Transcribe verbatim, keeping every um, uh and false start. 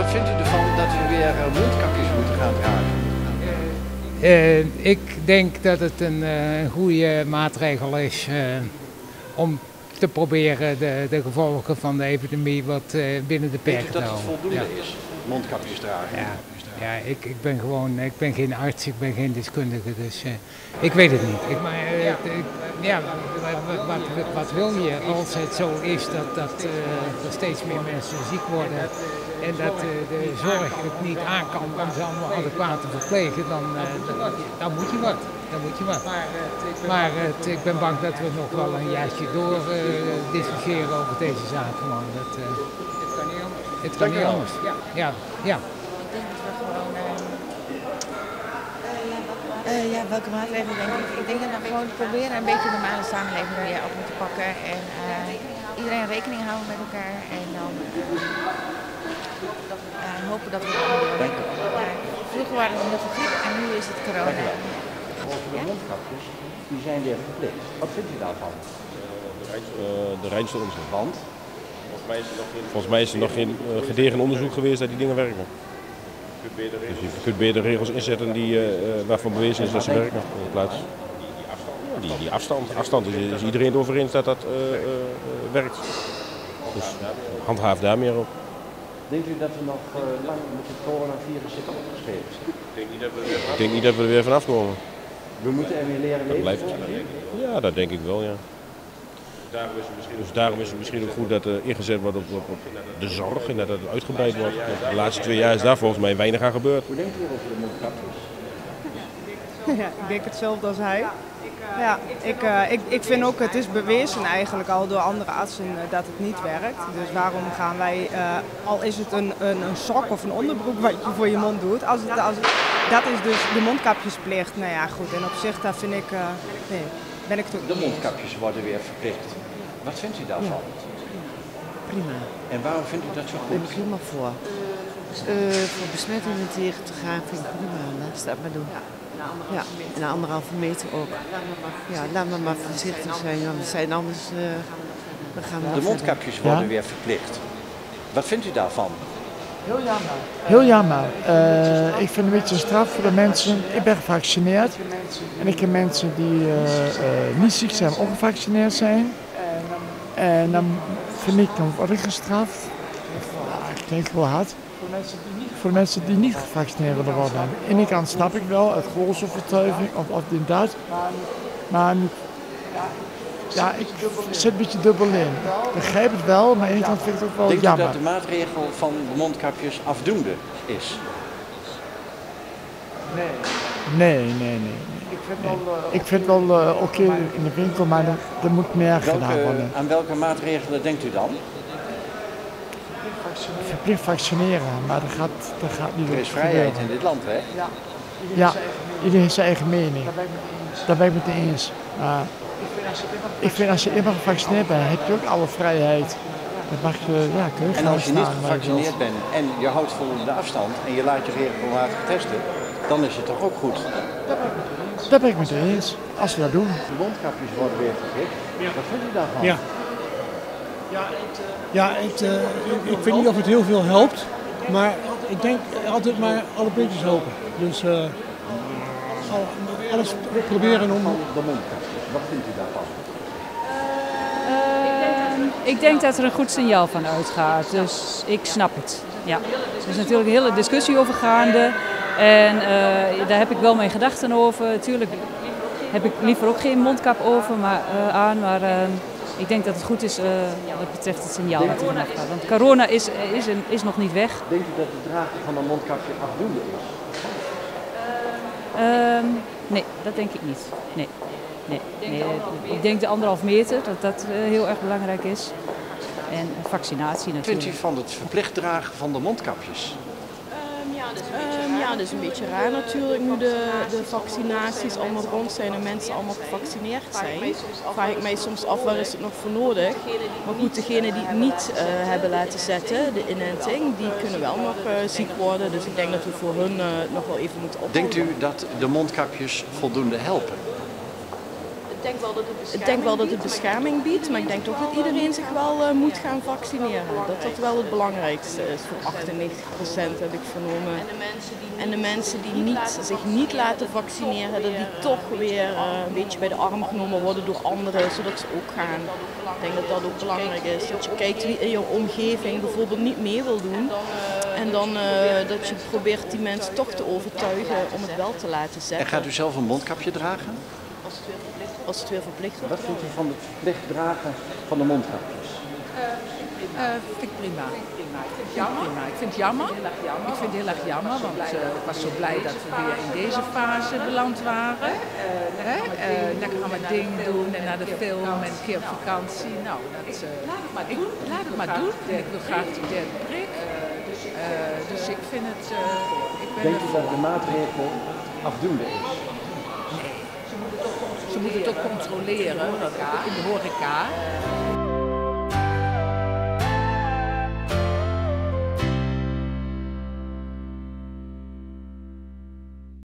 Wat vindt u ervan dat we weer mondkapjes moeten gaan dragen? Uh, ik denk dat het een uh, goede maatregel is uh, om te proberen de, de gevolgen van de epidemie wat uh, binnen de perken te houden. Denkt u dat het voldoende ja. is, mondkapjes dragen? Ja, ja ik, ik ben gewoon, ik ben geen arts, ik ben geen deskundige, dus uh, ik weet het niet. Ik, maar, uh, ja, ja wat, wat, wat wil je als het zo is dat, dat uh, er steeds meer mensen ziek worden en dat uh, de zorg het niet aan kan om ze allemaal adequaat te verplegen, dan, uh, dan, dan moet je wat. Dan moet je wat. Maar het, ik ben bang dat we nog wel een jaartje door uh, discussiëren over deze zaak. Man. Dat, uh, het kan niet anders. Het kan niet anders. Ja. Ja. Ja. Ik denk dat we gewoon. Uh, uh, ja, welke maatregelen denk ik? Ik denk dat we gewoon proberen een beetje een normale samenleving weer op moeten pakken. En uh, iedereen rekening houden met elkaar. En dan uh, uh, hopen dat we er allemaal doorheen. Vroeger waren we heel veel griep en nu is het corona. De mondkapjes die zijn weer verplicht. Wat vindt u daarvan? Uh, de reinste onzin. Want? Volgens mij is er nog geen, Volgens mij is er nog geen uh, gedegen onderzoek geweest dat die dingen werken. Dus je kunt beter regels inzetten die, uh, waarvan bewezen is dat ze werken. In plaats. Die, die, die afstand. Afstand is, is iedereen het over eens dat dat uh, uh, werkt. Dus handhaaf daar meer op. Denkt u dat we nog uh, lang met het coronavirus zitten opgeschreven? Ik denk niet dat we, Ik denk niet dat we er weer vanaf komen. We moeten er weer leren leven? Blijft. Ja, dat denk ik wel, ja. Dus daarom is het misschien ook goed dat er ingezet wordt op, op, op de zorg en dat het uitgebreid wordt. De laatste twee jaar is daar volgens mij weinig aan gebeurd. Hoe denkt u over de mondkapjes? Ja, ik denk hetzelfde als hij. Ja, ik, uh, ik, ik vind ook, het is bewezen eigenlijk al door andere artsen uh, dat het niet werkt. Dus waarom gaan wij, uh, al is het een, een, een sok of een onderbroek wat je voor je mond doet, als het, als het, dat is dus de mondkapjesplicht. Nou ja, goed, en op zich daar vind ik, uh, nee, ben ik het ook De mondkapjes worden weer verplicht. Wat vindt u daarvan? Ja. Prima. En waarom vindt u dat zo goed? Ik ben er prima voor. Uh, voor besmettingen tegen te gaan vind ik prima. Laat ze dat maar doen. Ja, en anderhalve meter ook. Ja, laat me maar voorzichtig zijn, want we zijn anders uh, dan gaan we De mondkapjes ja? worden weer verplicht. Wat vindt u daarvan? Heel jammer. Heel jammer. Uh, ik vind het een beetje een straf voor de mensen. Ik ben gevaccineerd. En ik ken mensen die uh, uh, niet ziek zijn, maar ongevaccineerd zijn. En dan vind ik, dan word ik gestraft. Ik denk wel hard. Voor de mensen die niet gevaccineerd willen worden. Aan de ene kant snap ik wel, het gehoorzaamvertuiging of, of inderdaad. Maar ja, ik zit een beetje dubbel in. Ik begrijp het wel, maar aan de ene kant vind ik het ook wel Denkt jammer. u dat de maatregel van de mondkapjes afdoende is? Nee. Nee, nee, nee. nee. Ik vind nee. wel, uh, ik vind wel uh, oké okay in de winkel, maar er, er moet meer welke, gedaan worden. Aan welke maatregelen denkt u dan? Verplicht vaccineren, maar dat gaat, dat gaat niet. Er is vrijheid in dit land, hè? Ja, ja, iedereen heeft zijn eigen mening. Daar ben ik het mee eens. Uh, ik vind als je eenmaal gevaccineerd bent, heb je ook alle vrijheid. Dat mag je, ja, kun je en als je niet staan, gevaccineerd bent en je houdt voldoende afstand en je laat je regelmatig testen, dan is het toch ook goed? Daar ben ik het mee eens, als we dat doen. De mondkapjes worden weer verplicht. Wat vind je daarvan? Ja. Ja, het, uh, ik, ik weet niet of het heel veel helpt, maar ik denk altijd maar alle puntjes hopen. Dus uh, alles proberen om... De mondkapjes, wat vindt u daarvan? Uh, ik denk dat er een goed signaal van uitgaat, dus ik snap het. Ja. Er is natuurlijk een hele discussie over gaande en uh, daar heb ik wel mijn gedachten over. Natuurlijk heb ik liever ook geen mondkap over, maar, uh, aan, maar... Uh, Ik denk dat het goed is uh, wat betreft het signaal dat er vanaf gaat. Want corona is, is, is nog niet weg. Denkt u dat het dragen van een mondkapje afdoende is? Uh, nee, dat denk ik niet. Nee. Nee. Nee. Ik denk de anderhalf meter, dat dat uh, heel erg belangrijk is. En vaccinatie natuurlijk. Vindt u van het verplicht dragen van de mondkapjes? Um, ja, dat is een beetje raar natuurlijk nu de, de vaccinaties allemaal rond zijn en mensen allemaal gevaccineerd zijn. Vraag ik mij soms af, waar is het nog voor nodig? Maar goed, degenen die het niet uh, hebben laten zetten, de inenting, die kunnen wel nog uh, ziek worden. Dus ik denk dat we voor hun uh, nog wel even moeten ophouden. Denkt u dat de mondkapjes voldoende helpen? Ik denk wel dat het bescherming, ik denk wel dat het bescherming biedt, maar ik denk toch dat iedereen zich wel uh, moet gaan vaccineren. Dat dat wel het belangrijkste is. Voor achtennegentig procent heb ik vernomen. En de mensen die niet, zich niet laten vaccineren, dat die toch weer uh, een beetje bij de arm genomen worden door anderen, zodat ze ook gaan. Ik denk dat dat ook belangrijk is. Dat je kijkt wie in je omgeving bijvoorbeeld niet mee wil doen. En dan uh, dat je probeert die mensen toch te overtuigen om het wel te laten zetten. En gaat u zelf een mondkapje dragen? Als het weer verplicht wordt. Wat vindt u van het verplicht dragen van de mondkapjes? Uh, vind ik prima. Ik vind het jammer. Ik vind het jammer. Ik vind het heel erg jammer, want uh, ik was zo blij dat we weer in deze fase beland waren. Hè? Uh, lekker allemaal dingen doen en naar de film en een keer op vakantie. Nou, dat, uh, ik, laat het maar doen. Ik wil graag die derde prik. Uh, dus ik vind het... Uh, ik ben Denkt u dat de maatregel afdoende is? Nee. Ze moeten het ook controleren, in de horeca.